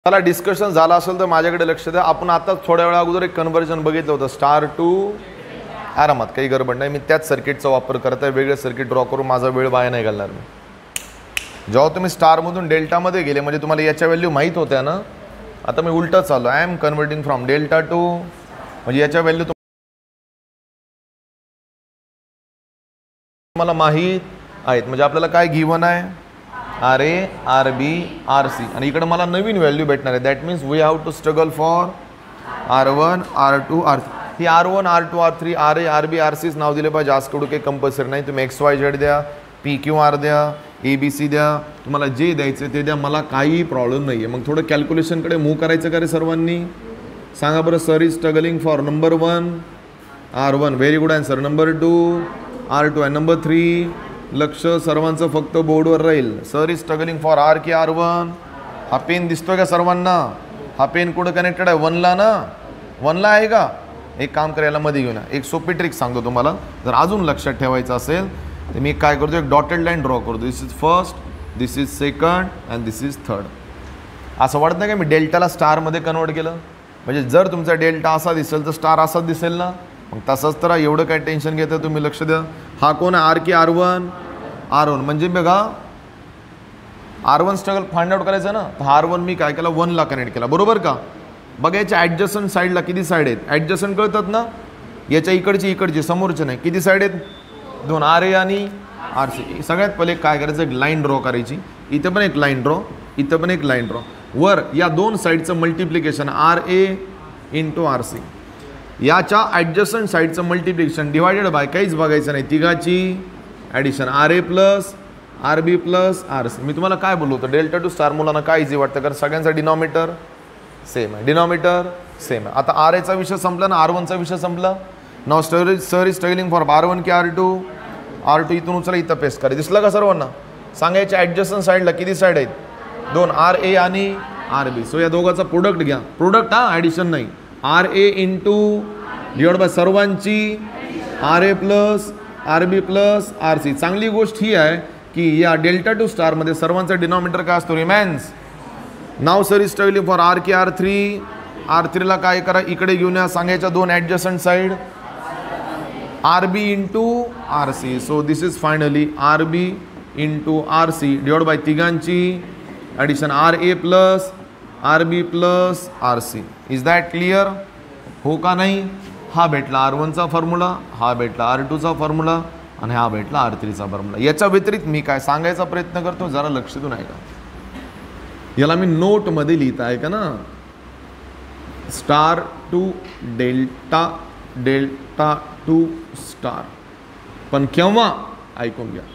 चला डिस्कशन झालं असेल तर माझ्याकडे लक्ष द्या. आपण आता थोड्या वेळा अगोदर एक कन्व्हर्जन बघितलं होतं स्टार टू आरामात, काही गडबड नाही. मी त्याच सर्किटचा वापर करत आहे, वेगळे सर्किट ड्रॉ करून माझा वेळ वाया नाही घालणार मी. जेव्हा तुम्ही स्टारमधून डेल्टामध्ये गेले म्हणजे तुम्हाला याच्या व्हॅल्यू माहीत होत्या ना. आता मी उलटं चाललो, I am converting from delta to, म्हणजे याच्या व्हॅल्यू तुम्हाला माहीत आहेत. म्हणजे आपल्याला काय गिवन आहे, R A R B R C, आणि इकडे मला नवीन व्हॅल्यू भेटणार आहे. That means we have to struggle for R one R two R three. ही R one R two R three R A R B R सीच नाव दिले पाहिजे, आज कडू काही कंपल्सरी नाही. तुम्ही एक्स वाय झेड द्या, पी क्यू आर द्या, ए बी सी द्या, तुम्हाला जे द्यायचं ते द्या, मला काही प्रॉब्लेम नाही आहे. मग थोडं कॅल्क्युलेशनकडे मूव्ह करायचं का रे सर्वांनी, सांगा बरं. Sir is struggling for number one R one, very good answer. Number two R two आहे. नंबर थ्री, लक्ष सर्वांचं फक्त बोर्डवर राहील. Sir is struggling for R की आर वन. हा पेन दिसतोय का सर्वांना, हा पेन कुठं कनेक्टेड आहे, वनला ना, वनला आहे का. एक काम करायला मध्ये घेऊन एक सोपी ट्रिक सांगतो तुम्हाला, जर अजून लक्षात ठेवायचं असेल तर मी काय करतो, एक डॉटेड लाईन ड्रॉ करतो. This is first, this is second and this is third. असं वाटत नाही का मी डेल्टाला स्टारमध्ये कन्वर्ट केलं, म्हणजे जर तुमचा डेल्टा असा दिसेल तर स्टार असाच दिसेल ना. मग तसंच तर एवढं काय टेन्शन घेतं तुम्ही, लक्ष द्या. हा कोण आहे, आर की आर वन आर वन, म्हणजे बघा R one struggle find out करायचं ना, तर आर वन मी काय केला, वनला कनेक्ट केला, बरोबर का. बघा याच्या ॲडजस्टंट साईडला किती साईड आहेत, ॲडजस्टंट कळतात ना, याच्या इकडची इकडची समोरचे नाही, किती साईड आहेत, दोन, आर ए आणि आर सी. सगळ्यात पहिले काय करायचं, एक लाईन ड्रॉ करायची. इथं पण एक लाईन ड्रॉ, इथं पण एक लाईन ड्रॉ. वर या दोन साईडचं multiplication R A into R C, याच्या ॲडजस्टंट साईडचं मल्टिप्लिकेशन डिवायडेड बाय काहीच बघायचं नाही, तिघाची addition R A plus R B plus R C. मी तुम्हाला काय बोललो होतं, डेल्टा टू स्टार मुलांना काय इझी वाटतं, कारण सगळ्यांचा डिनॉमिनेटर सेम आहे, डिनॉमिनेटर सेम आहे. आता आर एचा विषय संपला ना, आर वनचा विषय संपला. नाव sir is struggling for R one की आर टू. आर टू इथून उचला, इथं पेस्ट करा. दिसलं का सर्वांना, सांगायच्या ॲडजस्टंट साईडला किती साईड आहेत, दोन, आर ए आणि आर बी. सो या दोघांचा प्रोडक्ट घ्या, प्रोडक्ट हा, ॲडिशन नाही. R A into divide by सर्वांची R A plus R B plus R C. चांगली गोष्ट ही आहे की या डेल्टा टू स्टारमध्ये सर्वांचा डिनॉमिनेटर काय असतो, रिमॅन्स. नाव sir is struggling for R की आर थ्री. आर थ्रीला काय करा, इकडे घेऊन या, सांगायच्या दोन adjacent side R B into R C. So this is finally R B into R C divide by तिघांची addition R A plus R B plus R C. Is that clear, हो का नाही. हा भेटला आर वनचा फॉर्म्युला, हा भेटला R टूचा formula, आणि हा भेटला आर थ्रीचा फॉर्म्युला. याच्या व्यतिरिक्त मी काय सांगायचा प्रयत्न करतो, जरा लक्ष देऊन ऐका. याला मी नोटमध्ये लिहिता आहे का ना, star to delta, delta to star. पण केव्हा, ऐकून घ्या.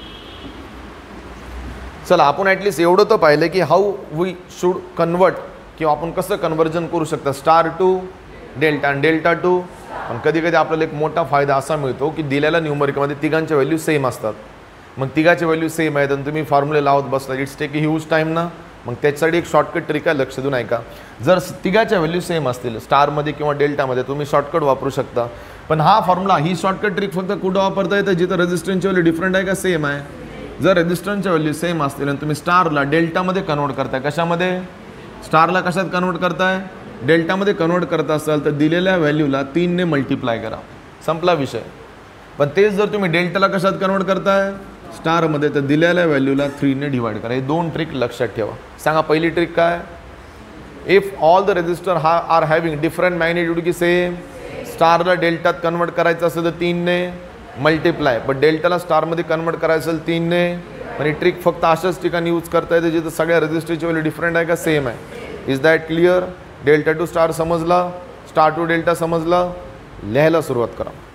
चला आपण ॲटलिस्ट एवढं तर पाहिलं की हाऊ वी शूड कन्वर्ट, किंवा आपण कसं कन्वर्जन करू शकता स्टार टू डेल्टा आणि डेल्टा टू. पण कधी कधी आपल्याला एक मोठा फायदा असा मिळतो की दिलेल्या न्यूमरिकमध्ये तिघांच्या व्हॅल्यू सेम असतात. मग तिघाचे व्हॅल्यू सेम आहेत आणि तुम्ही फॉर्म्युले लावत बसला, इट्स टेक ह्यूज टाईम ना. मग त्याच्यासाठी एक शॉर्टकट ट्रिक आहे, लक्ष देऊन ऐका. जर तिघाच्या व्हॅल्यू सेम असतील स्टारमध्ये किंवा डेल्टामध्ये, तुम्ही शॉर्टकट वापरू शकता. पण हा फॉर्म्युला, ही शॉर्टकट ट्रिक फक्त कुठं वापरता येतं, जिथं रेजिस्टन्सची व्हॅल्यू डिफरंट आहे का सेम आहे. जर रेजिस्टन्सच्या व्हॅल्यू सेम असतील आणि तुम्ही स्टारला डेल्टामध्ये कन्वर्ट करताय, कशामध्ये, स्टारला कशात कन्वर्ट करताय, डेल्टामध्ये कन्वर्ट करत असाल तर दिलेल्या व्हॅल्यूला 3ने मल्टिप्लाय करा, संपला विषय. पण तेच जर तुम्ही डेल्टाला कशात कन्वर्ट करताय, स्टारमध्ये, तर दिलेल्या व्हॅल्यूला 3ने डिवाइड करा. हे दोन ट्रिक लक्षात ठेवा. सांगा पहिली ट्रिक काय, if all the resistor are having different magnitude की सेम. स्टारला डेल्टात कन्वर्ट करायचं असेल तर 3ने मल्टिप्लाय, पण डेल्टाला स्टारमध्ये कन्वर्ट करायचं असेल 3ने. पण ही ट्रिक फक्त अशाच ठिकाणी यूज करता येते जिथं सगळ्या रेजिस्टरची व्हॅल्यू डिफरंट आहे का सेम आहे. Is that clear. Delta to star समजला, स्टार टू डेल्टा समजला, लिहायला सुरुवात करा.